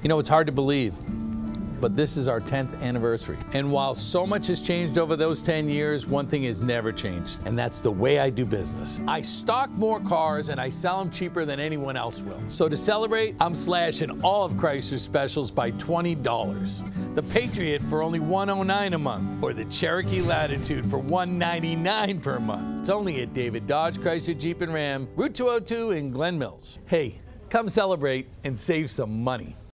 You know, it's hard to believe, but this is our 10th anniversary. And while so much has changed over those 10 years, one thing has never changed, and that's the way I do business. I stock more cars and I sell them cheaper than anyone else will. So to celebrate, I'm slashing all of Chrysler's specials by $20. The Patriot for only $109 a month, or the Cherokee Latitude for $199 per month. It's only at David Dodge, Chrysler, Jeep, and Ram, Route 202 in Glen Mills. Hey, come celebrate and save some money.